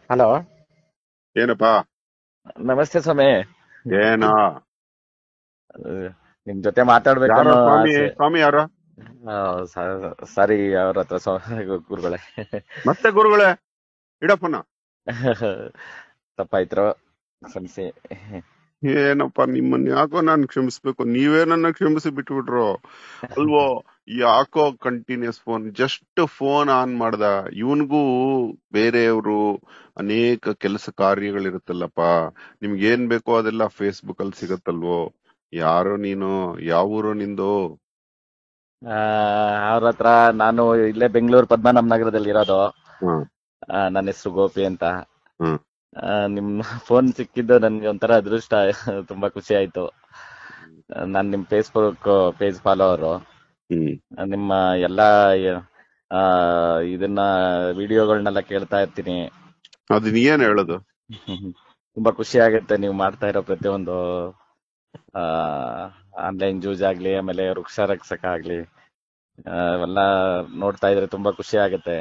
Hello. ಏನಪ್ಪಾ? ನಮಸ್ತೆ ಸ್ವಾಮಿ. ಏನೋ ನಿಮ್ ಜೊತೆ ಮಾತಾಡ್ಬೇಕು ಯಾರೋ ಅನ್ನೋ ಸ್ವಾಮಿ? ಆಸೆ. ಸ್ವಾಮಿ ಯಾರೋ? ಸಾರಿ ಅವ್ರ ಹತ್ರ ಗುರುಗಳೇ. ಮತ್ತೆ ಗುರುಗಳೇ, ಇಡಪ್ಪನ. ತಪ್ಪಾಯ್ತು, ಕ್ಷಮಿಸಿ. ಏನಪ್ಪಾ ನಿಮ್ಮನ್ನ ಯಾಕೋ ನಾನು ಕ್ಷಮಿಸ್ಬೇಕು, ನೀವೇ ನನ್ನ ಕ್ಷಮಿಸಿ ಬಿಟ್ಬಿಟ್ರು ಅಲ್ವೋ? ಯಾಕೋ continuous phone, just phone on ಮಾಡ್ದ. ಇವನ್ಗೂ ಬೇರೆಯವರು ಅನೇಕ ಕೆಲಸ ಕಾರ್ಯಗಳಿರುತ್ತಲ್ಲಪ್ಪ. ನಿಮ್ಗೆ ಏನ್ ಬೇಕೋ ಅದೆಲ್ಲ ಫೇಸ್ಬುಕ್ ಅಲ್ಲಿ ಸಿಗತ್ತಲ್ವೋ? ಯಾರೋ ನೀನು? ಯಾವ ಊರು ನಿಂದು? ಅವ್ರ ಹತ್ರ ನಾನು ಇಲ್ಲೇ ಬೆಂಗಳೂರು ಪದ್ಮನಾಭ ನಗರದಲ್ಲಿ ಇರೋದು. ಹ್ಮ್ ನನ್ನ ಹೆಸರು ಗೋಪಿ ಅಂತ. ಹ್ಮ್ ನಿಮ್ ಫೋನ್ ಸಿಕ್ಕಿದ್ದು ನನ್ಗೆ ಒಂಥರ ಅದೃಷ್ಟ. ತುಂಬಾ ಖುಷಿ ಆಯ್ತು. ನಾನ್ ನಿಮ್ ಫೇಸ್ಬುಕ್ ಪೇಜ್ ಫಾಲೋವರು. ಹ್ಮ್ ನಿಮ್ಮ ಎಲ್ಲಾ ಆ, ಇದನ್ನ ವಿಡಿಯೋಗಳನ್ನೆಲ್ಲ ಕೇಳ್ತಾ ಇರ್ತೀನಿ. ಅದು ನೀ ಏನ್ ಹೇಳೋದು? ತುಂಬಾ ಖುಷಿ ಆಗುತ್ತೆ ನೀವು ಮಾಡ್ತಾ ಇರೋ ಪ್ರತಿಯೊಂದು ಆನ್ಲೈನ್ ಜೂಜ್ ಆಗ್ಲಿ, ಆಮೇಲೆ ವೃಕ್ಷ ರಕ್ಷಕ ಆಗ್ಲಿ, ಅವೆಲ್ಲ ನೋಡ್ತಾ ಇದ್ರೆ ತುಂಬಾ ಖುಷಿ ಆಗುತ್ತೆ.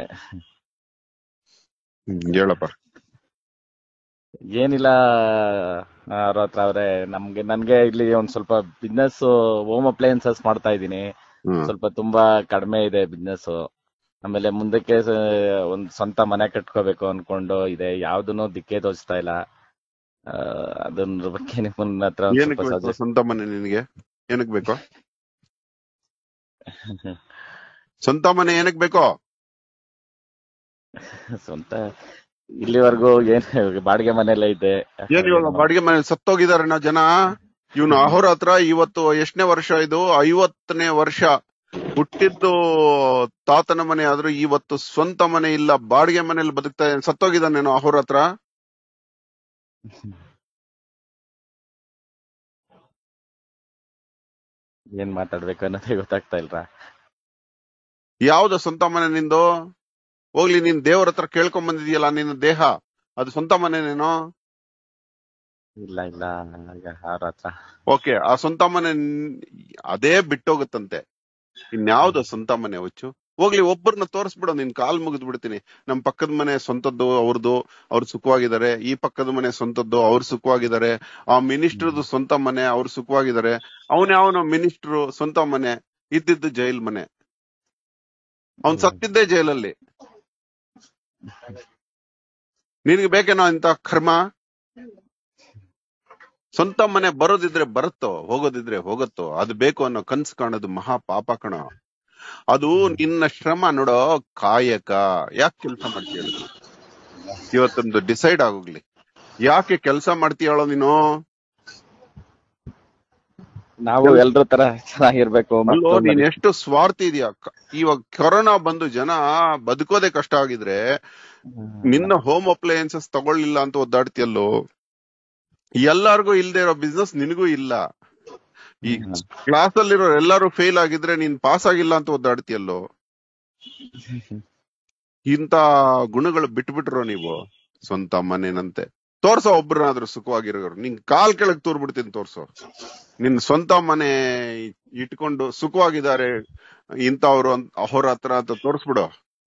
ಹೇಳಪ್ಪ. ಏನಿಲ್ಲ ಅವ್ರ ಅವ್ರೆ, ನನ್ಗೆ ಇಲ್ಲಿ ಒಂದ್ ಸ್ವಲ್ಪ ಬಿಸ್ನೆಸ್, ಹೋಮ್ ಅಪ್ಲಯನ್ಸಸ್ ಮಾಡ್ತಾ ಇದ್ದೀನಿ. ಹ್ಮ್ ಸ್ವಲ್ಪ ತುಂಬಾ ಕಡಿಮೆ ಇದೆ ಬಿಸ್ನೆಸ್. ಆಮೇಲೆ ಮುಂದಕ್ಕೆ ಒಂದ್ ಸ್ವಂತ ಮನೆ ಕಟ್ಕೋಬೇಕು ಅನ್ಕೊಂಡು ಇದೆ, ಯಾವ್ದನ್ನು ದಿಕ್ಕೇ ತೋಚ್ತಾ ಇಲ್ಲ. ಅದ್ರ ಬಗ್ಗೆ ನಿಮ್ಮನ್ನ ಹತ್ರ ಒಂದ್ ಸ್ವಲ್ಪ ಏನಕ್ಕೆ ಬೇಕು ಸಜೆಸ್ಟ್. ಸ್ವಂತ ಮನೆ ನಿನಗೆ? ಏನಕ್ ಬೇಕೋ ಸ್ವಂತ ಮನೆ? ಏನಕ್ ಬೇಕೋ? ಸ್ವಂತ ಇಲ್ಲಿವರೆಗೂ ಏನ್ ಬಾಡಿಗೆ ಮನೆಯಲ್ಲ ಇದೆ. ಏನ್ ಇವಾಗ ಬಾಡಿಗೆ ಮನೆ ಸತ್ತೋಗಿದಾರೆ ಜನ? ಇವನು ಅಹೋರಾತ್ರ ಇವತ್ತು ಎಷ್ಟನೇ ವರ್ಷ? ಇದು 50ನೇ ವರ್ಷ. ಹುಟ್ಟಿದ್ದು ತಾತನ ಮನೆ ಆದ್ರೂ ಇವತ್ತು ಸ್ವಂತ ಮನೆ ಇಲ್ಲ, ಬಾಡಿಗೆ ಮನೇಲಿ ಬದುಕ್ತಾ ಇದ್ದಾನೆ. ಸತ್ತೋಗಿದ್ದಾನೇನೋ ಅಹೋರಾತ್ರ? ಏನ್ ಮಾತಾಡ್ಬೇಕು ಅನ್ನೋದೇ ಗೊತ್ತಾಗ್ತಾ ಇಲ್ರ. ಯಾವ್ದು ಸ್ವಂತ ಮನೆ ನಿಂದು? ಹೋಗ್ಲಿ, ನೀನ್ ದೇವ್ರ ಹತ್ರ ಕೇಳ್ಕೊಂಡ್ ಬಂದಿದ್ಯಲ್ಲ, ನಿನ್ನ ದೇಹ ಅದು ಸ್ವಂತ ಮನೆನೇನೋ? ಇಲ್ಲ ಇಲ್ಲ, ಅವ್ರ ಹತ್ರ. ಓಕೆ, ಆ ಸ್ವಂತ ಮನೆ ಅದೇ ಬಿಟ್ಟೋಗುತ್ತಂತೆ. ಇನ್ಯಾವ್ದು ಸ್ವಂತ ಮನೆ ಹುಚ್ಚು? ಹೋಗ್ಲಿ, ಒಬ್ಬರನ್ನ ತೋರಿಸ್ಬಿಡು, ನಿನ್ ಕಾಲ್ ಮುಗಿದ್ ಬಿಡ್ತೀನಿ. ನಮ್ ಪಕ್ಕದ ಮನೆ ಸ್ವಂತದ್ದು ಅವ್ರದ್ದು, ಅವ್ರು ಸುಖವಾಗಿದ್ದಾರೆ. ಈ ಪಕ್ಕದ ಮನೆ ಸ್ವಂತದ್ದು, ಅವ್ರು ಸುಖವಾಗಿದ್ದಾರೆ. ಆ ಮಿನಿಸ್ಟರ್ದು ಸ್ವಂತ ಮನೆ, ಅವ್ರು ಸುಖವಾಗಿದ್ದಾರೆ. ಅವನ್ಯಾವನೋ ಮಿನಿಸ್ಟ್ರು ಸ್ವಂತ ಮನೆ, ಇದ್ದಿದ್ದು ಜೈಲ್ ಮನೆ. ಅವ್ನ್ ಸತ್ತಿದ್ದೇ ಜೈಲಲ್ಲಿ. ನಿನ್ಗೆ ಬೇಕೇನೋ ಇಂತ ಕರ್ಮ? ಸ್ವಂತ ಮನೆ ಬರೋದಿದ್ರೆ ಬರುತ್ತೋ, ಹೋಗೋದಿದ್ರೆ ಹೋಗುತ್ತೋ. ಅದು ಬೇಕು ಅನ್ನೋ ಕನ್ಸು ಕಾಣೋದು ಮಹಾ ಪಾಪ ಕಣ. ಅದು ನಿನ್ನ ಶ್ರಮ ನೋಡೋ, ಕಾಯಕ. ಯಾಕೆ ಕೆಲಸ ಮಾಡ್ತೀಯ? ಇವತ್ತೊಂದು ಡಿಸೈಡ್ ಆಗೋಗ್ಲಿ, ಯಾಕೆ ಕೆಲಸ ಮಾಡ್ತೀಯಾಳೋ ನೀನು? ನಾವು ಎಲ್ರ ತರ ಚೆನ್ನಾಗಿರ್ಬೇಕು. ಅಲ್ಲೋ, ನೀನ್ ಎಷ್ಟು ಸ್ವಾರ್ಥಿ ಇದೆಯಾ. ಇವಾಗ ಕೊರೋನಾ ಬಂದು ಜನ ಬದುಕೋದೇ ಕಷ್ಟ ಆಗಿದ್ರೆ ನಿನ್ನ ಹೋಮ್ ಅಪ್ಲಯನ್ಸಸ್ ತಗೊಳ್ಳಿಲ್ಲ ಅಂತ ಒದ್ದಾಡ್ತಿಯಲ್ಲೋ. ಎಲ್ಲಾರ್ಗೂ ಇಲ್ದೇ ಇರೋ ಬಿಸ್ನೆಸ್ ನಿನಗೂ ಇಲ್ಲ. ಈ ಕ್ಲಾಸ್ ಅಲ್ಲಿರೋ ಎಲ್ಲಾರು ಫೇಲ್ ಆಗಿದ್ರೆ ನೀನ್ ಪಾಸ್ ಆಗಿಲ್ಲ ಅಂತ ಒದ್ದಾಡ್ತಿಯಲ್ಲೋ. ಇಂತ ಗುಣಗಳು ಬಿಟ್ಬಿಟ್ರೋ ನೀವು. ಸ್ವಂತ ಮನೆನಂತೆ ತೋರ್ಸೋ, ಒಬ್ರನಾದ್ರೂ ಸುಖವಾಗಿರೋರು. ನಿನ್ ಕಾಲ್ ಕೆಳಗ್ ತೂರ್ ಬಿಡ್ತೀನಿ, ತೋರ್ಸೋ. ನಿನ್ ಸ್ವಂತ ಮನೆ ಇಟ್ಕೊಂಡು ಸುಖವಾಗಿದ್ದಾರೆ ಇಂಥವ್ರು ಅಹೋರಾತ್ರ ಅಂತ ತೋರ್ಸ್ಬಿಡು.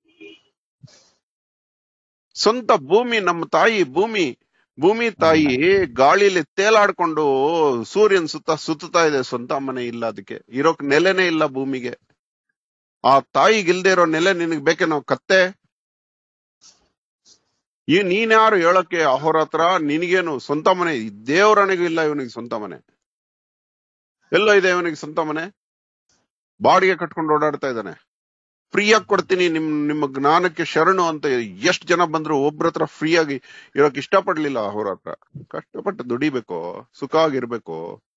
ಸ್ವಂತ ಭೂಮಿ, ನಮ್ಮ ತಾಯಿ ಭೂಮಿ ತಾಯಿ ಗಾಳಿಲಿ ತೇಲಾಡ್ಕೊಂಡು ಸೂರ್ಯನ್ ಸುತ್ತಾ ಇದೆ. ಸ್ವಂತ ಮನೆ ಇಲ್ಲ, ಅದಕ್ಕೆ ಇರೋಕ್ ನೆಲೆನೇ ಇಲ್ಲ ಭೂಮಿಗೆ. ಆ ತಾಯಿಗಿಲ್ದೇ ಇರೋ ನೆಲೆ ನಿನಗ್ ಬೇಕೇನೋ ಕತ್ತೆ? ನೀನ್ಯಾರು ಹೇಳಕ್ಕೆ ಅಹೋರಾತ್ರ? ನಿನಗೇನು ಸ್ವಂತ ಮನೆ? ದೇವರನಿಗೂ ಇಲ್ಲ ಇವನಿಗೆ ಸ್ವಂತ ಮನೆ. ಎಲ್ಲೋ ಇದೆ ಇವನಿಗೆ ಸ್ವಂತ ಮನೆ? ಬಾಡಿಗೆ ಕಟ್ಕೊಂಡು ಓಡಾಡ್ತಾ ಇದ್ದಾನೆ. ಫ್ರೀಯಾಗಿ ಕೊಡ್ತೀನಿ, ನಿಮ್ಮ ಜ್ಞಾನಕ್ಕೆ ಶರಣು ಅಂತ ಎಷ್ಟ್ ಜನ ಬಂದ್ರು ಒಬ್ರ ಹತ್ರ ಫ್ರೀಯಾಗಿ ಇರೋಕ್ ಇಷ್ಟಪಡ್ಲಿಲ್ಲ ಅಹೋರಾತ್ರ. ಕಷ್ಟಪಟ್ಟು ದುಡಿಬೇಕು, ಸುಖ ಆಗಿರ್ಬೇಕು.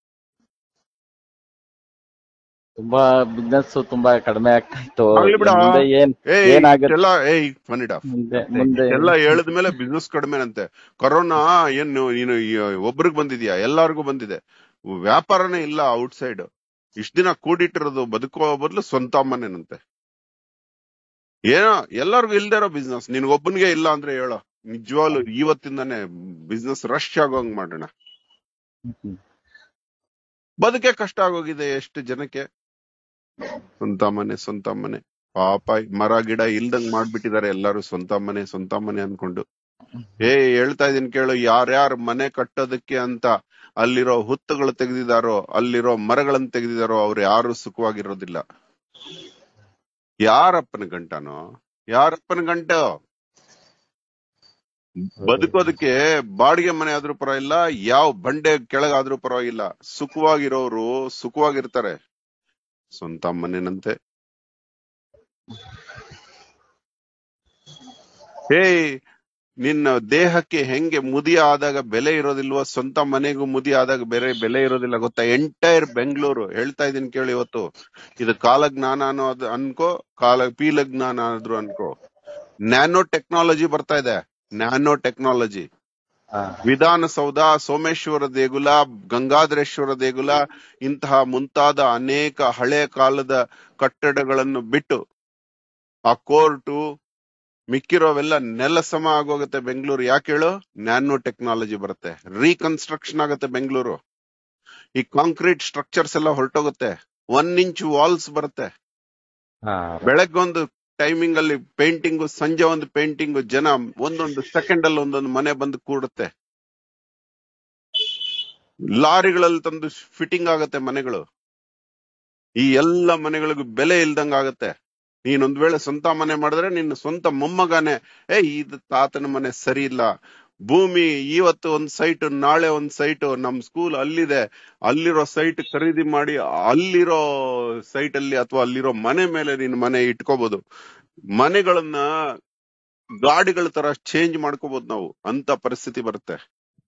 ತುಂಬಾ ಬಿಸ್ನೆಸ್ ತುಂಬಾ ಕಡಿಮೆ ಆಗ್ತಾ ಇತ್ತು. ಆಗ್ಲಿ ಬಿಡ. ಮುಂದೆ ಏನಾಗುತ್ತೆ ಮುಂದೆ ಎಲ್ಲ ಹೇಳಿದ್ಮೇಲೆ ಬಿಸ್ನೆಸ್ ಕಡಿಮೆನಂತೆ. ಕೊರೋನಾ ಏನು ನೀನು ಒಬ್ರಿಗೆ ಬಂದಿದ್ಯಾ? ಎಲ್ಲಾರ್ಗು ಬಂದಿದೆ. ವ್ಯಾಪಾರನೇ ಇಲ್ಲ ಔಟ್ ಸೈಡ್. ಇಷ್ಟ ದಿನ ಕೂಡಿಟ್ಟಿರೋದು ಬದುಕುವ ಬದಲು ಸ್ವಂತ ಮನೆನಂತೆ. ಏನೋ ಎಲ್ಲಾರ್ಗು ಇಲ್ದೇ ಇರೋ ಬಿಸ್ನೆಸ್ ನಿನ್ಗೊಬ್ಬನಿಗೆ ಇಲ್ಲ ಅಂದ್ರೆ ಹೇಳೋ. ನಿಜವಾಗ್ಲು ಇವತ್ತಿಂದಾನೆ ಬಿಸ್ನೆಸ್ ರಶ್ ಆಗೋಂಗ್ ಮಾಡೋಣ. ಬದುಕೆ ಕಷ್ಟ ಆಗೋಗಿದೆ ಎಷ್ಟು ಜನಕ್ಕೆ. ಸ್ವಂತ ಮನೆ ಪಾಪ. ಮರ ಗಿಡ ಇಲ್ದಂಗ್ ಮಾಡ್ಬಿಟ್ಟಿದ್ದಾರೆ ಎಲ್ಲಾರು. ಸ್ವಂತ ಮನೆ ಅನ್ಕೊಂಡು ಹೇಳ್ತಾ ಇದೀನಿ ಕೇಳು, ಯಾರ್ಯಾರು ಮನೆ ಕಟ್ಟೋದಕ್ಕೆ ಅಂತ ಅಲ್ಲಿರೋ ಹುತ್ತುಗಳು ತೆಗೆದಿದಾರೋ, ಅಲ್ಲಿರೋ ಮರಗಳನ್ನ ತೆಗೆದಿದಾರೋ, ಅವ್ರು ಯಾರು ಸುಖವಾಗಿರೋದಿಲ್ಲ. ಯಾರಪ್ಪನ ಗಂಟನೋ, ಯಾರಪ್ಪನ ಗಂಟೋ? ಬದುಕೋದಕ್ಕೆ ಬಾಡಿಗೆ ಮನೆ ಆದ್ರೂ ಪರವಾಗಿಲ್ಲ, ಯಾವ ಬಂಡೆ ಕೆಳಗಾದ್ರೂ ಪರವಾಗಿಲ್ಲ, ಸುಖವಾಗಿರೋರು ಸುಖವಾಗಿರ್ತಾರೆ. ಸ್ವಂತ ಮನೆನಂತೆ. ನಿನ್ನ ದೇಹಕ್ಕೆ ಹೆಂಗೆ ಮುದಿ ಆದಾಗ ಬೆಲೆ ಇರೋದಿಲ್ವೋ, ಸ್ವಂತ ಮನೆಗೂ ಮುದಿ ಆದಾಗ ಬೆಲೆ ಇರೋದಿಲ್ಲ ಗೊತ್ತಾ? ಎಂಟೈರ್ ಬೆಂಗಳೂರು ಹೇಳ್ತಾ ಇದೀನಿ ಕೇಳಿ ಇವತ್ತು. ಇದು ಕಾಲಜ್ಞಾನ ಅನ್ನೋದು ಅನ್ಕೋ, ಪೀಲಜ್ಞಾನ ಆದ್ರೂ ಅನ್ಕೋ. ನ್ಯಾನೋ ಟೆಕ್ನಾಲಜಿ ಬರ್ತಾ ಇದೆ, ನ್ಯಾನೋ ಟೆಕ್ನಾಲಜಿ. ವಿಧಾನಸೌಧ, ಸೋಮೇಶ್ವರ ದೇಗುಲ, ಗಂಗಾಧರೇಶ್ವರ ದೇಗುಲ, ಇಂತಹ ಮುಂತಾದ ಅನೇಕ ಹಳೆ ಕಾಲದ ಕಟ್ಟಡಗಳನ್ನು ಬಿಟ್ಟು ಆ ಕೋರ್ಟು ಮಿಕ್ಕಿರೋವೆಲ್ಲ ನೆಲ ಸಮ ಆಗೋಗುತ್ತೆ ಬೆಂಗಳೂರು. ಯಾಕೆ ಹೇಳು? ನ್ಯಾನೋ ಟೆಕ್ನಾಲಜಿ ಬರುತ್ತೆ, ರೀಕನ್ಸ್ಟ್ರಕ್ಷನ್ ಆಗುತ್ತೆ ಬೆಂಗಳೂರು. ಈ ಕಾಂಕ್ರೀಟ್ ಸ್ಟ್ರಕ್ಚರ್ಸ್ ಎಲ್ಲ ಹೊರಟೋಗುತ್ತೆ, 1 ಇಂಚ್ ವಾಲ್ಸ್ ಬರುತ್ತೆ. ಬೆಳಗ್ಗೊಂದು ಟೈಮಿಂಗ್ ಅಲ್ಲಿ ಪೇಂಟಿಂಗು, ಸಂಜೆ ಒಂದು ಪೇಂಟಿಂಗು, ಜನ ಒಂದೊಂದು ಸೆಕೆಂಡ್ ಅಲ್ಲಿ ಒಂದೊಂದು ಮನೆ ಬಂದು ಕೂಡುತ್ತೆ. ಲಾರಿಗಳಲ್ಲಿ ತಂದು ಫಿಟ್ಟಿಂಗ್ ಆಗತ್ತೆ ಮನೆಗಳು. ಈ ಎಲ್ಲ ಮನೆಗಳಿಗೂ ಬೆಲೆ ಇಲ್ದಂಗ ಆಗತ್ತೆ. ನೀನೊಂದ್ ವೇಳೆ ಸ್ವಂತ ಮನೆ ಮಾಡಿದ್ರೆ ನಿನ್ನ ಸ್ವಂತ ಮೊಮ್ಮಗನೇ ಇದು ತಾತನ ಮನೆ ಸರಿ ಇಲ್ಲ, ಭೂಮಿ ಇವತ್ತು ಒಂದ್ ಸೈಟ್, ನಾಳೆ ಒಂದ್ ಸೈಟ್, ನಮ್ ಸ್ಕೂಲ್ ಅಲ್ಲಿದೆ, ಅಲ್ಲಿರೋ ಸೈಟ್ ಖರೀದಿ ಮಾಡಿ ಅಲ್ಲಿರೋ ಸೈಟ್ ಅಲ್ಲಿ ಅಥವಾ ಅಲ್ಲಿರೋ ಮನೆ ಮೇಲೆ ನಿನ್ ಮನೆ ಇಟ್ಕೋಬಹುದು. ಮನೆಗಳನ್ನ ಗಾಡಿಗಳ ತರ ಚೇಂಜ್ ಮಾಡ್ಕೋಬಹುದು ನಾವು, ಅಂತ ಪರಿಸ್ಥಿತಿ ಬರುತ್ತೆ.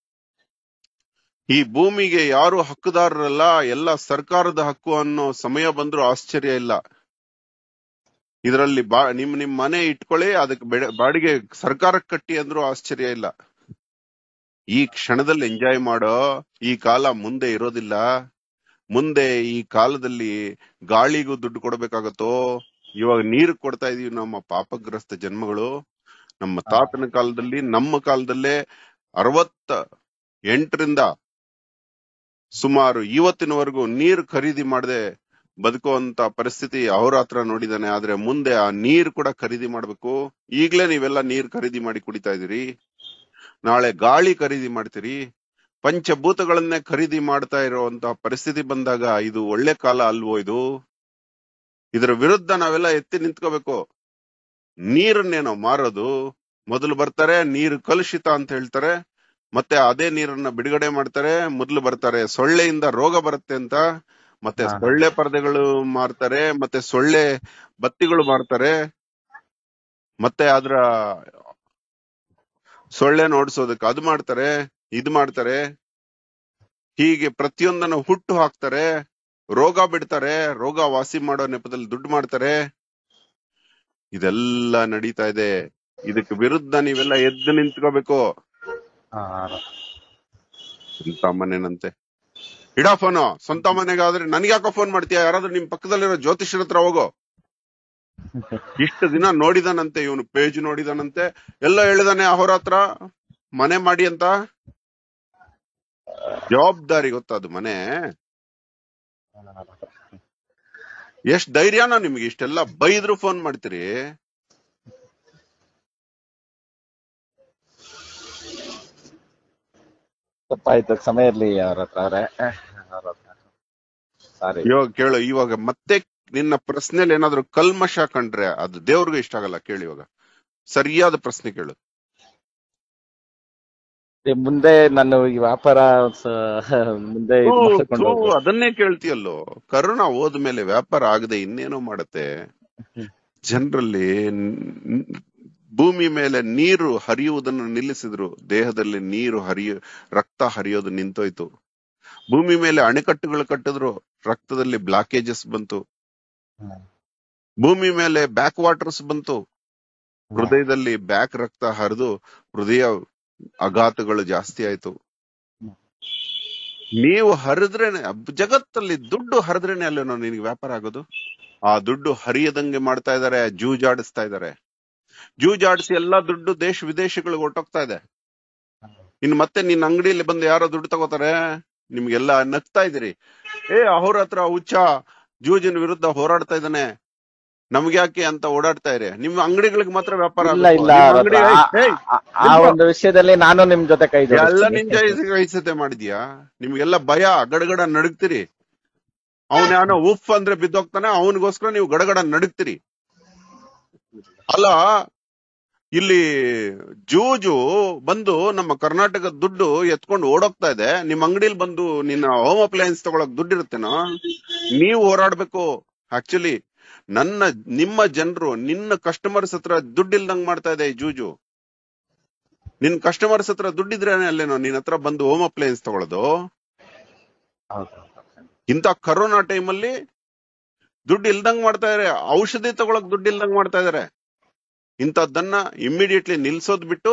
ಈ ಭೂಮಿಗೆ ಯಾರು ಹಕ್ಕುದಾರರಲ್ಲ, ಎಲ್ಲ ಸರ್ಕಾರದ ಹಕ್ಕು ಅನ್ನೋ ಸಮಯ ಬಂದ್ರೂ ಆಶ್ಚರ್ಯ ಇಲ್ಲ. ಇದರಲ್ಲಿ ನಿಮ್ ಮನೆ ಇಟ್ಕೊಳ್ಳಿ, ಅದಕ್ಕೆ ಬಾಡಿಗೆ ಸರ್ಕಾರಕ್ಕೆ ಕಟ್ಟಿ ಅಂದ್ರೂ ಆಶ್ಚರ್ಯ ಇಲ್ಲ. ಈ ಕ್ಷಣದಲ್ಲಿ ಎಂಜಾಯ್ ಮಾಡೋ. ಈ ಕಾಲ ಮುಂದೆ ಇರೋದಿಲ್ಲ. ಮುಂದೆ ಈ ಕಾಲದಲ್ಲಿ ಗಾಳಿಗೂ ದುಡ್ಡು ಕೊಡ್ಬೇಕಾಗತ್ತೋ. ಇವಾಗ ನೀರು ಕೊಡ್ತಾ ಇದೀವಿ ನಮ್ಮ ಪಾಪಗ್ರಸ್ತ ಜನ್ಮಗಳು. ನಮ್ಮ ತಾತನ ಕಾಲದಲ್ಲಿ, ನಮ್ಮ ಕಾಲದಲ್ಲೇ 68ರಿಂದ ಸುಮಾರು ಇವತ್ತಿನವರೆಗೂ ನೀರು ಖರೀದಿ ಮಾಡದೆ ಬದುಕುವಂತ ಪರಿಸ್ಥಿತಿ ಅಹೋರಾತ್ರ ನೋಡಿದಾನೆ. ಆದ್ರೆ ಮುಂದೆ ಆ ನೀರು ಕೂಡ ಖರೀದಿ ಮಾಡ್ಬೇಕು. ಈಗ್ಲೇ ನೀವೆಲ್ಲ ನೀರ್ ಖರೀದಿ ಮಾಡಿ ಕುಡಿತಾ ಇದೀರಿ, ನಾಳೆ ಗಾಳಿ ಖರೀದಿ ಮಾಡ್ತೀರಿ, ಪಂಚಭೂತಗಳನ್ನೇ ಖರೀದಿ ಮಾಡ್ತಾ ಇರುವಂತ ಪರಿಸ್ಥಿತಿ ಬಂದಾಗ ಇದು ಒಳ್ಳೆ ಕಾಲ ಅಲ್ವೋ? ಇದರ ವಿರುದ್ಧ ನಾವೆಲ್ಲ ಎತ್ತಿ ನಿಂತ್ಕೋಬೇಕು. ನೀರನ್ನೇನೋ ಮಾರೋದು, ಮೊದಲು ಬರ್ತಾರೆ ನೀರು ಕಲುಷಿತ ಅಂತ ಹೇಳ್ತಾರೆ, ಮತ್ತೆ ಅದೇ ನೀರನ್ನ ಬಿಡುಗಡೆ ಮಾಡ್ತಾರೆ. ಮೊದಲು ಬರ್ತಾರೆ ಸೊಳ್ಳೆಯಿಂದ ರೋಗ ಬರುತ್ತೆ ಅಂತ, ಮತ್ತೆ ಸೊಳ್ಳೆ ಪರದೆಗಳು ಮಾರ್ತಾರೆ, ಮತ್ತೆ ಸೊಳ್ಳೆ ಬತ್ತಿಗಳು ಮಾರ್ತಾರೆ, ಮತ್ತೆ ಅದ್ರ ಸೊಳ್ಳೆ ನೋಡ್ಸೋದಕ್ಕೆ ಅದು ಮಾಡ್ತಾರೆ, ಇದು ಮಾಡ್ತಾರೆ. ಹೀಗೆ ಪ್ರತಿಯೊಂದನ್ನು ಹುಟ್ಟು ಹಾಕ್ತಾರೆ, ರೋಗ ಬಿಡ್ತಾರೆ, ರೋಗ ವಾಸಿ ಮಾಡೋ ನೆಪದಲ್ಲಿ ದುಡ್ಡು ಮಾಡ್ತಾರೆ. ಇದೆಲ್ಲ ನಡೀತಾ ಇದೆ. ಇದಕ್ಕೆ ವಿರುದ್ಧ ನೀವೆಲ್ಲ ಎದ್ದು ನಿಂತ್ಕೋಬೇಕು. ಸ್ವಂತ ಮನೆನಂತೆ ಇಡಾ ಫೋನು. ಸ್ವಂತ ಮನೆಗಾದ್ರೆ ನನ್ಗೆ ಯಾಕೋ ಫೋನ್ ಮಾಡ್ತೀಯ? ಯಾರಾದ್ರೂ ನಿಮ್ ಪಕ್ಕದಲ್ಲಿರೋ ಜ್ಯೋತಿಷ್ಯರ ಹತ್ರ ಹೋಗೋ. ಇಷ್ಟು ದಿನ ನೋಡಿದಾನಂತೆ ಇವನು, ಪೇಜ್ ನೋಡಿದಾನಂತೆ, ಎಲ್ಲ ಹೇಳಿದಾನೆ ಅಹೋರಾತ್ರ ಮನೆ ಮಾಡಿ ಅಂತ. ಜವಾಬ್ದಾರಿ ಗೊತ್ತದು ಮನೆ. ಎಷ್ಟ್ ಧೈರ್ಯನಾ ನಿಮ್ಗೆ? ಇಷ್ಟೆಲ್ಲ ಬೈದ್ರು ಫೋನ್ ಮಾಡ್ತೀರಿ. ಸಮಯ ಇರ್ಲಿ ಅವ್ರ ಹತ್ರ. ಇವಾಗ ಕೇಳು, ಇವಾಗ ಮತ್ತೆ ನಿನ್ನ ಪ್ರಶ್ನೆಯಲ್ಲಿ ಏನಾದ್ರು ಕಲ್ಮಶ ಕಂಡ್ರೆ ಅದು ದೇವ್ರಿಗೂ ಇಷ್ಟ ಆಗಲ್ಲ. ಕೇಳಿ, ಇವಾಗ ಸರಿಯಾದ ಪ್ರಶ್ನೆ ಕೇಳು. ಮುಂದೆ ನಾನು ಈ ವ್ಯಾಪಾರ ಮುಂದೆ ಅದನ್ನೇ ಕೇಳ್ತೀಯಲ್ಲೋ. ಕರೋನಾ ಹೋದ್ಮೇಲೆ ವ್ಯಾಪಾರ ಆಗದೆ ಇನ್ನೇನೋ ಮಾಡತ್ತೆ. ಜನರಲ್ಲಿ ಭೂಮಿ ಮೇಲೆ ನೀರು ಹರಿಯುವುದನ್ನು ನಿಲ್ಲಿಸಿದ್ರು, ದೇಹದಲ್ಲಿ ನೀರು ರಕ್ತ ಹರಿಯೋದು ನಿಂತೋಯ್ತು. ಭೂಮಿ ಮೇಲೆ ಅಣೆಕಟ್ಟುಗಳು ಕಟ್ಟಿದ್ರು, ರಕ್ತದಲ್ಲಿ ಬ್ಲಾಕೇಜಸ್ ಬಂತು. ಭೂಮಿ ಮೇಲೆ ಬ್ಯಾಕ್ ವಾಟರ್ಸ್ ಬಂತು, ಹೃದಯದಲ್ಲಿ ಬ್ಯಾಕ್ ರಕ್ತ ಹರಿದು ಹೃದಯ ಆಘಾತಗಳು ಜಾಸ್ತಿ ಆಯ್ತು. ನೀವು ಹರಿದ್ರೇನೆ, ಜಗತ್ತಲ್ಲಿ ದುಡ್ಡು ಹರಿದ್ರೇನೆ ಅಲ್ಲೇನೋ ನಿನಗೆ ವ್ಯಾಪಾರ ಆಗೋದು. ಆ ದುಡ್ಡು ಹರಿಯದಂಗೆ ಮಾಡ್ತಾ ಇದಾರೆ, ಜೂಜಾಡಿಸ್ತಾ ಇದಾರೆ. ಜೂಜಾಡಿಸಿ ಎಲ್ಲಾ ದುಡ್ಡು ದೇಶ ವಿದೇಶಗಳಿಗೆ ಹೊರಟೋಗ್ತಾ ಇದೆ. ಇನ್ನು ಮತ್ತೆ ನಿನ್ನ ಅಂಗಡಿಯಲ್ಲಿ ಬಂದು ಯಾರೋ ದುಡ್ಡು ತಗೋತಾರೆ, ನಿಮ್ಗೆಲ್ಲಾ ನಗ್ತಾ ಇದೀರಿ. ಅಹೋರಾತ್ರ ಹುಚ್ಚ ಜೂಜಿನ ವಿರುದ್ಧ ಹೋರಾಡ್ತಾ ಇದ್ದಾನೆ, ನಮ್ಗೆ ಯಾಕೆ ಅಂತ ಓಡಾಡ್ತಾ ಇರಿ. ನಿಮ್ ಅಂಗಡಿಗಳಿಗೆ ಮಾತ್ರ ವ್ಯಾಪಾರ ಇಲ್ಲ ಆಗ್ಬೇಕು. ಇಲ್ಲ ನಿಮ್ ಅವ್ರ ಅಂಗಡಿ ಹತ್ರ ಆ ನಿಲ್ಸು. ಒಂದು ವಿಷಯದಲ್ಲಿ ನಾನು ನಿಮ್ ಜೊತೆ ಕೈ ಎಲ್ಲ ಜೋಡಿಸ್ತೀನಿ. ನಿಂಜಾಯಿಸತೆ ಮಾಡಿದ್ಯಾ? ನಿಮ್ಗೆಲ್ಲ ಭಯ, ಗಡಗಡ ನಡುಗ್ತೀರಿ. ಅವನ್ ಯಾವನೋ ಉಫ್ ಅಂದ್ರೆ ಬಿದ್ದೋಗ್ತಾನೆ, ಅವನಿಗೋಸ್ಕರ ನೀವು ಗಡಗಡ ನಡುಗ್ತೀರಿ. ಅಲ್ಲ, ಇಲ್ಲಿ ಜೂಜು ಬಂದು ನಮ್ಮ ಕರ್ನಾಟಕದ ದುಡ್ಡು ಎತ್ಕೊಂಡು ಓಡೋಗ್ತಾ ಇದೆ. ನಿಮ್ ಅಂಗಡಿಲಿ ಬಂದು ನಿನ್ನ ಹೋಮ್ ಅಪ್ಲಯನ್ಸ್ ತಗೊಳಕ್ ದುಡ್ಡು ಇರುತ್ತೇನೋ? ನೀವು ಹೋರಾಡ್ಬೇಕು. ಆಕ್ಚುಲಿ ನಿಮ್ಮ ಜನರು ನಿನ್ನ ಕಸ್ಟಮರ್ಸ್ ಹತ್ರ ದುಡ್ಡು ಇಲ್ದಂಗ್ ಮಾಡ್ತಾ ಇದೆ ಈ ಜೂಜು. ನಿನ್ ಕಸ್ಟಮರ್ಸ್ ಹತ್ರ ದುಡ್ಡಿದ್ರೇನೆ ಅಲ್ಲೇನೋ ನಿನ್ ಹತ್ರ ಬಂದು ಹೋಮ್ ಅಪ್ಲಯನ್ಸ್ ತಗೊಳ್ಳೋದು. ಇಂಥ ಕರೋನಾ ಟೈಮಲ್ಲಿ ದುಡ್ಡು ಇಲ್ದಂಗ್ ಮಾಡ್ತಾ ಇದಾರೆ. ಔಷಧಿ ತಗೊಳಕ್ ದುಡ್ಡು ಇಲ್ದಂಗ್ ಮಾಡ್ತಾ ಇದಾರೆ. ಇಂಥದ್ದನ್ನ ಇಮ್ಮಿಡಿಯೇಟ್ಲಿ ನಿಲ್ಸೋದ್ ಬಿಟ್ಟು,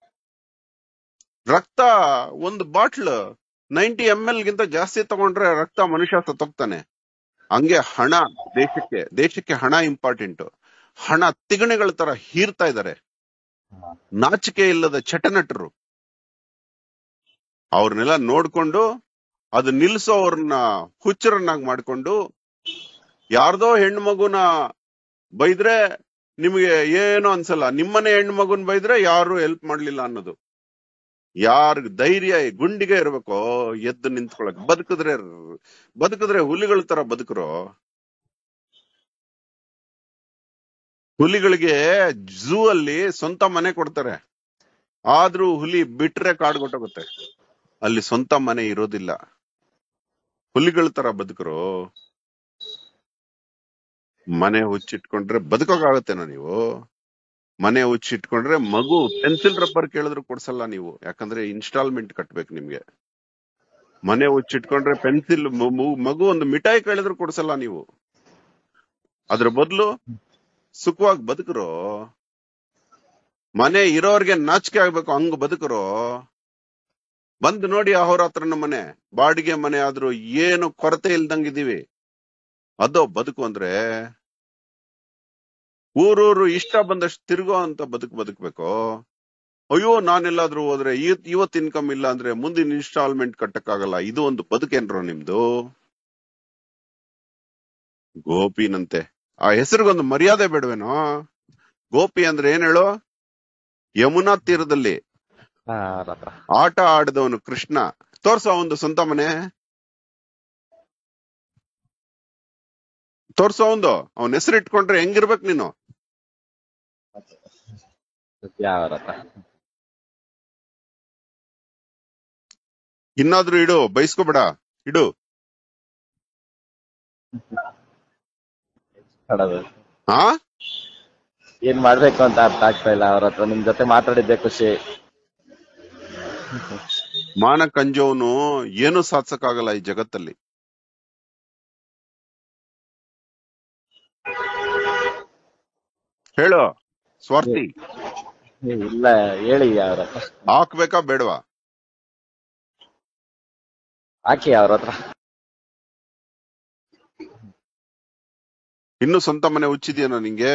ರಕ್ತ ಒಂದು ಬಾಟ್ಲ್ 90 ml ಗಿಂತ ಜಾಸ್ತಿ ತಗೊಂಡ್ರೆ ರಕ್ತ ಮನುಷ್ಯ ಸತ್ತೋಗ್ತಾನೆ. ಹಂಗೆ ಹಣ, ದೇಶಕ್ಕೆ ಹಣ ಇಂಪಾರ್ಟೆಂಟ್. ಹಣ ತಿಗಣೆಗಳ ತರ ಹೀರ್ತಾ ಇದಾರೆ. ನಾಚಿಕೆ ಇಲ್ಲದ ಚಟನಟರು. ಅವ್ರನ್ನೆಲ್ಲ ನೋಡ್ಕೊಂಡು ಅದು ನಿಲ್ಸೋವ್ರನ್ನ ಹುಚ್ಚರನ್ನಾಗಿ ಮಾಡ್ಕೊಂಡು, ಯಾರ್ದೋ ಹೆಣ್ಣು ಮಗುನ ಬೈದ್ರೆ ನಿಮ್ಗೆ ಏನು ಅನ್ಸಲ್ಲ, ನಿಮ್ಮನೆ ಹೆಣ್ಣು ಮಗುನ್ ಬೈದ್ರೆ ಯಾರು ಹೆಲ್ಪ್ ಮಾಡ್ಲಿಲ್ಲ ಅನ್ನೋದು. ಯಾರಿಗ ಧೈರ್ಯ ಗುಂಡಿಗೆ ಇರ್ಬೇಕು ಎದ್ದು ನಿಂತ್ಕೊಳಕ್. ಬದುಕಿದ್ರೆ ಹುಲಿಗಳ ತರ ಬದುಕರು. ಹುಲಿಗಳಿಗೆ ಝೂ ಅಲ್ಲಿ ಸ್ವಂತ ಮನೆ ಕೊಡ್ತಾರೆ, ಆದ್ರೂ ಹುಲಿ ಬಿಟ್ರೆ ಕಾಡ್ಗೊಟ್ಟೋಗುತ್ತೆ. ಅಲ್ಲಿ ಸ್ವಂತ ಮನೆ ಇರೋದಿಲ್ಲ. ಹುಲಿಗಳ ತರ ಬದುಕರು. ಮನೆ ಹುಚ್ಚಿಟ್ಕೊಂಡ್ರೆ ಬದುಕೋಕಾಗತ್ತೇನೋ ನೀವು? ಮನೆ ಹುಚ್ಚಿಟ್ಕೊಂಡ್ರೆ ಮಗು ಪೆನ್ಸಿಲ್ ರಬ್ಬರ್ ಕೇಳಿದ್ರು ಕೊಡ್ಸಲ್ಲ ನೀವು, ಯಾಕಂದ್ರೆ ಇನ್ಸ್ಟಾಲ್ಮೆಂಟ್ ಕಟ್ಬೇಕು ನಿಮ್ಗೆ. ಮನೆ ಹುಚ್ಚಿಟ್ಕೊಂಡ್ರೆ ಪೆನ್ಸಿಲ್ ಮಗು ಒಂದು ಮಿಠಾಯಿ ಕೇಳಿದ್ರು ಕೊಡ್ಸಲ್ಲ ನೀವು. ಅದ್ರ ಬದಲು ಸುಖವಾಗಿ ಬದುಕರು. ಮನೆ ಇರೋರ್ಗೆ ನಾಚಿಕೆ ಆಗ್ಬೇಕು, ಹಂಗ ಬದುಕರು. ಬಂದು ನೋಡಿ ಅಹೋರಾತ್ರನ ಮನೆ, ಬಾಡಿಗೆ ಮನೆ ಆದ್ರೂ ಏನು ಕೊರತೆ ಇಲ್ದಂಗಿದೀವಿ. ಅದೋ ಬದುಕು ಅಂದ್ರೆ ಊರೂರು ಇಷ್ಟ ಬಂದಷ್ಟು ತಿರುಗೋ ಅಂತ ಬದುಕ್ಬೇಕು. ಅಯ್ಯೋ ನಾನೆಲ್ಲಾದ್ರೂ ಹೋದ್ರೆ ಇವತ್ತು ಇನ್ಕಮ್ ಇಲ್ಲ ಅಂದ್ರೆ ಮುಂದಿನ ಇನ್ಸ್ಟಾಲ್ಮೆಂಟ್ ಕಟ್ಟಕ್ಕಾಗಲ್ಲ. ಇದು ಒಂದು ಬದುಕೇನ್ರೋ ನಿಮ್ದು? ಗೋಪಿನಂತೆ ಆ ಹೆಸರಿಗೊಂದು ಮರ್ಯಾದೆ ಬೇಡವೇನೋ? ಗೋಪಿ ಅಂದ್ರೆ ಏನ್ ಹೇಳು? ಯಮುನಾ ತೀರದಲ್ಲಿ ಆಟ ಆಡಿದವನು ಕೃಷ್ಣ. ತೋರ್ಸೋ ಒಂದು ಸ್ವಂತ ಮನೆ, ತೋರ್ಸೋ ಒಂದು. ಅವನ ಹೆಸರು ಇಟ್ಕೊಂಡ್ರೆ ಹೆಂಗಿರ್ಬೇಕು ನೀನು? ಇನ್ನಾದ್ರೂ ಇಡು, ಬೈಸ್ಕೋಬೇಡ, ಇಡು. ಹಾ, ಏನ್ ಮಾಡ್ಬೇಕು ಅಂತ ಅರ್ಥ ಆಗ್ತಾ ಇಲ್ಲ. ಅವ್ರ ಹತ್ರ ನಿಮ್ ಜೊತೆ ಮಾತಾಡಿದ್ದೆ ಖುಷಿ. ಮಾನ ಕಂಜೋನು ಏನು ಸಾಧಿಸಕ್ಕಾಗಲ್ಲ ಈ ಜಗತ್ತಲ್ಲಿ. ಹೇಳು ಸ್ವಾರ್ಥಿ. ಇಲ್ಲ ಹೇಳಿ ಅವ್ರ ಹತ್ರ. ಹಾಕ್ಬೇಕಾ ಬೇಡವಾ? ಹಾಕಿ ಅವ್ರ ಹತ್ರ. ಇನ್ನು ಸ್ವಂತ ಮನೆ ಹುಚ್ಚಿದ್ಯೇನೋ ನಿಂಗೆ?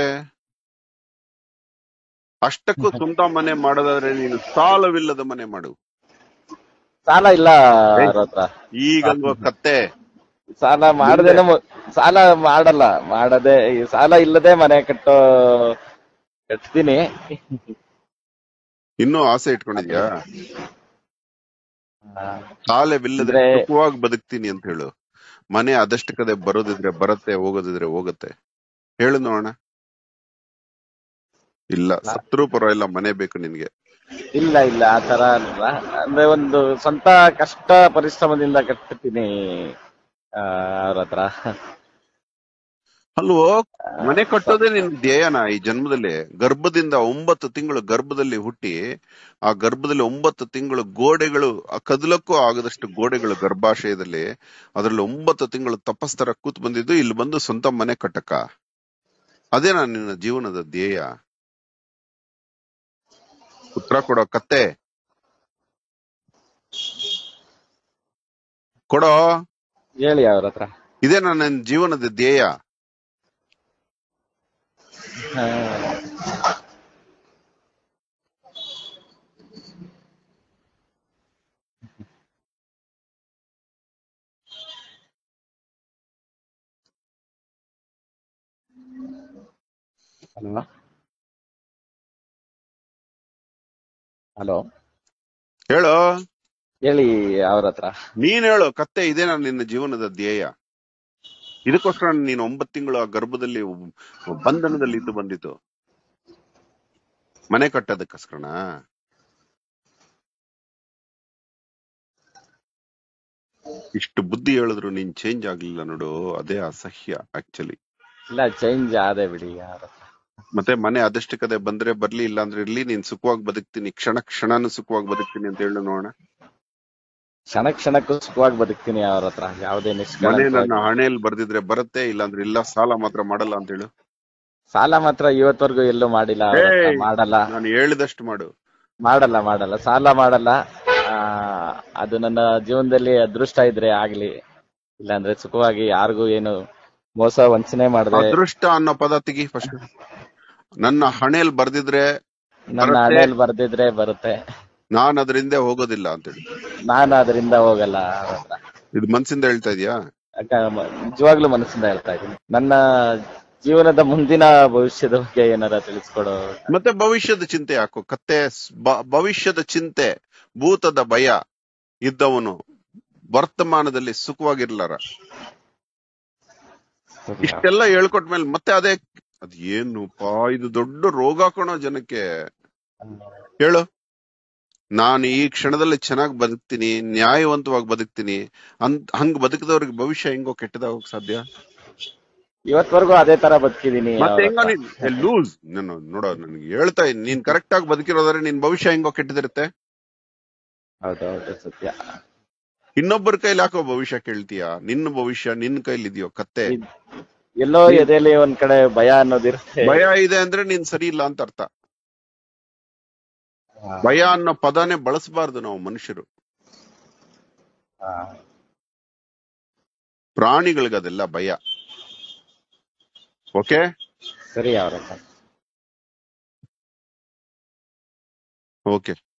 ಅಷ್ಟಕ್ಕೂ ಸ್ವಂತ ಮನೆ ಮಾಡೋದಾದ್ರೆ ನೀನು ಸಾಲವಿಲ್ಲದ ಮನೆ ಮಾಡು. ಸಾಲ ಇಲ್ಲ ಅವ್ರ ಹತ್ರ. ಈಗಲ್ವ ಕತ್ತೆ. ಸಾಲ ಮಾಡದೇನೆ ಸಾಲ ಮಾಡದೆ ಸಾಲ ಇಲ್ಲದೆ ಮನೆ ಕಟ್ತೀನಿ. ಇನ್ನೂ ಆಸೆ ಇಟ್ಕೊಂಡಿದ್ಯಾ? ಸಾಲವಿಲ್ಲದೆ ಸುಖವಾಗಿ ಬದುಕ್ತೀನಿ ಅಂತ ಹೇಳು. ಮನೆ ಅದಷ್ಟು ಕದೆ ಬರೋದಿದ್ರೆ ಬರತ್ತೆ, ಹೋಗೋದಿದ್ರೆ ಹೋಗತ್ತೆ. ಹೇಳು ನೋಡೋಣ. ಇಲ್ಲ, ಸತ್ರು ಪರವಾಗಿಲ್ಲ, ಮನೆ ಬೇಕು ನಿನ್ಗೆ. ಇಲ್ಲ ಆ ತರ ಅಲ್ಲ. ಅಂದ್ರೆ ಒಂದು ಸ್ವಂತ ಕಷ್ಟ ಪರಿಶ್ರಮದಿಂದ ಕಟ್ತೀನಿ ಅವ್ರ ಹತ್ರ. ಅಲ್ವೋ, ಮನೆ ಕಟ್ಟೋದೇ ನಿನ್ ಧ್ಯೇಯನ ಈ ಜನ್ಮದಲ್ಲಿ? ಗರ್ಭದಿಂದ 9 ತಿಂಗಳು ಗರ್ಭದಲ್ಲಿ ಹುಟ್ಟಿ, ಆ ಗರ್ಭದಲ್ಲಿ 9 ತಿಂಗಳು ಗೋಡೆಗಳು ಕದಲಕ್ಕೂ ಆಗದಷ್ಟು ಗೋಡೆಗಳು ಗರ್ಭಾಶಯದಲ್ಲಿ, ಅದ್ರಲ್ಲಿ 9 ತಿಂಗಳು ತಪಸ್ತರ ಕೂತ್ ಬಂದಿದ್ದು ಇಲ್ಲಿ ಬಂದು ಸ್ವಂತ ಮನೆ ಕಟ್ಟಕ್ಕ? ಅದೇನಾ ನಿನ್ನ ಜೀವನದ ಧ್ಯೇಯ? ಉತ್ತರ ಕೊಡೋ ಕತ್ತೆ, ಕೊಡೋ. ಹೇಳಿ ಅವ್ರ ಹತ್ರ. ಇದೇನಾ ನನ್ನ ಜೀವನದ ಧ್ಯೇಯ? ಹಲೋ ಹಲೋ ಹೇಳೋ, ಹೇಳಿ ಅವ್ರ ಹತ್ರ. ನೀನ್ ಹೇಳು ಕತ್ತೆ. ಇದೇನಾ ನಿನ್ನ ಜೀವನದ ಧ್ಯೇಯ? ಇದಕ್ಕೋಸ್ಕರ ನೀನು 9 ತಿಂಗಳು ಆ ಗರ್ಭದಲ್ಲಿ ಬಂಧನದಲ್ಲಿ ಇದ್ದು ಬಂದಿತ್ತು, ಮನೆ ಕಟ್ಟೋದಕ್ಕೋಸ್ಕರನ? ಇಷ್ಟು ಬುದ್ಧಿ ಹೇಳಿದ್ರು ನೀನ್ ಚೇಂಜ್ ಆಗ್ಲಿಲ್ಲ ನೋಡು, ಅದೇ ಅಸಹ್ಯ ಆಕ್ಚುಲಿ. ಇಲ್ಲ, ಚೇಂಜ್ ಆದೆ ಬಿಡಿ ಅವ್ರ ಹತ್ರ. ಮತ್ತೆ ಮನೆ ಅದಷ್ಟಕ್ಕದೆ ಬಂದ್ರೆ ಬರ್ಲಿ, ಇಲ್ಲ ಅಂದ್ರೆ ಇರ್ಲಿ, ನೀನ್ ಸುಖವಾಗಿ ಬದುಕ್ತೀನಿ, ಕ್ಷಣ ಕ್ಷಣನು ಸುಖವಾಗಿ ಬದುಕ್ತೀನಿ ಅಂತ ಹೇಳು ನೋಡೋಣ. ಕ್ಷಣ ಕ್ಷಣಕ್ಕೂ ಸುಖವಾಗಿ ಬದುಕ್ತೀನಿ ಅವ್ರ ಹತ್ರ, ಯಾವುದೇ ಮನೆ ನನ್ನ ನಿಷ್ಕಳಂಕವಾಗಿ. ಹಣೆಯಲ್ಲಿ ಬರ್ದಿದ್ರೆ ಬರುತ್ತೆ, ಇಲ್ಲಾಂದ್ರೆ ಇಲ್ಲ, ಸಾಲ ಮಾತ್ರ ಮಾಡಲ್ಲ ಅಂತ ಹೇಳು. ಸಾಲ ಮಾತ್ರ ಇವತ್ತವರೆಗೂ ಎಲ್ಲೂ ಮಾಡಿಲ್ಲ ಅವ್ರ ಹತ್ರ, ಮಾಡಲ್ಲ ನಾನು ಹೇಳಿದಷ್ಟು ಮಾಡು. ಮಾಡಲ್ಲ ಮಾಡಲ್ಲ, ಸಾಲ ಮಾಡಲ್ಲ. ಆ ಅದು ನನ್ನ ಜೀವನದಲ್ಲಿ ಅದೃಷ್ಟ ಇದ್ರೆ ಆಗ್ಲಿ, ಇಲ್ಲಾಂದ್ರೆ ಸುಖವಾಗಿ ಯಾರಿಗೂ ಏನು ಮೋಸ ವಂಚನೆ ಮಾಡದೆ. ಅದೃಷ್ಟ ಅನ್ನೋ ಪದ ತೆಗಿ ಫಸ್ಟ್. ನನ್ನ ಹಣೆಯಲ್ಲಿ ಬರ್ದಿದ್ರೆ ನನ್ನ ಬರುತ್ತೆ, ಹಣೆಯಲ್ಲಿ ಬರ್ದಿದ್ರೆ ಬರುತ್ತೆ, ನಾನ್ ಅದ್ರಿಂದ ಹೋಗೋದಿಲ್ಲ ಅಂತೇಳಿ. ನಾನು ಅದರಿಂದ ಹೋಗಲ್ಲ ಅವ್ರ ಹತ್ರ. ಇದು ಮನ್ಸಿಂದ ಹೇಳ್ತಾ ಇದೀಯಾ? ನಿಜವಾಗ್ಲೂ ಮನಸ್ಸಿಂದ ಹೇಳ್ತಾ ಇದ್ದೀನಿ. ನನ್ನ ಜೀವನದ ಮುಂದಿನ ಭವಿಷ್ಯದ ಬಗ್ಗೆ ಏನಾರ ತಿಳಿಸ್ಕೊಡೋ. ಮತ್ತೆ ಭವಿಷ್ಯದ ಚಿಂತೆ ಯಾಕೋ ಕತ್ತೆ? ಭವಿಷ್ಯದ ಚಿಂತೆ, ಭೂತದ ಭಯ ಇದ್ದವನು ವರ್ತಮಾನದಲ್ಲಿ ಸುಖವಾಗಿರ್ಲಾರ. ಇಷ್ಟೆಲ್ಲ ಹೇಳ್ಕೊಟ್ಮೇಲೆ ಮತ್ತೆ ಅದೇ ಅದೇನು ಇದು ದೊಡ್ಡ ರೋಗ ಕಣೋ ಜನಕ್ಕೆ. ಹೇಳು, ನಾನು ಈ ಕ್ಷಣದಲ್ಲಿ ಚೆನ್ನಾಗಿ ಬದುಕ್ತೀನಿ, ನ್ಯಾಯವಂತವಾಗಿ ಬದುಕ್ತೀನಿ ಹಂಗ್ ಬದುಕಿದವ್ರಿಗೆ ಭವಿಷ್ಯ ಹೆಂಗೋ ಕೆಟ್ಟದಾಗೋಕ್ ಸಾಧ್ಯ? ಇವತ್ವರೆಗೂ ಅದೇ ತರ ಬದುಕಿದೀನಿ. ಮತ್ತೆ ಹೆಂಗೋ ನೀನ್ ಲೂಸ್. ನಾನು ನೋಡೋ, ನನ್ಗೆ ಹೇಳ್ತಾ ಇದ್ದೀನಿ, ನೀನ್ ಕರೆಕ್ಟ್ ಆಗಿ ಬದುಕಿರೋದ್ರೆ ನಿನ್ ಭವಿಷ್ಯ ಹೆಂಗೋ ಕೆಟ್ಟದಿರುತ್ತೆ. ಹೌದೌದು, ಸತ್ಯ. ಇನ್ನೊಬ್ಬರ ಕೈಲಿ ಯಾಕೋ ಭವಿಷ್ಯ ಕೇಳ್ತೀಯ? ನಿನ್ನ ಭವಿಷ್ಯ ನಿನ್ ಕೈಲಿ ಇದೆಯೋ ಕತ್ತೆ? ಎಲ್ಲೋ ಎದೆಯಲ್ಲಿ ಒಂದ್ ಕಡೆ ಭಯ ಅನ್ನೋದಿರುತ್ತೆ. ಭಯ ಇದೆ ಅಂದ್ರೆ ನೀನ್ ಸರಿ ಇಲ್ಲ ಅಂತ ಅರ್ಥ. ಭಯ ಅನ್ನೋ ಪದನೇ ಬಳಸಬಾರ್ದು ನಾವು ಮನುಷ್ಯರು. ಪ್ರಾಣಿಗಳಿಗದೆಲ್ಲ ಭಯ. ಓಕೆ, ಸರಿ ಅವ್ರ. ಓಕೆ.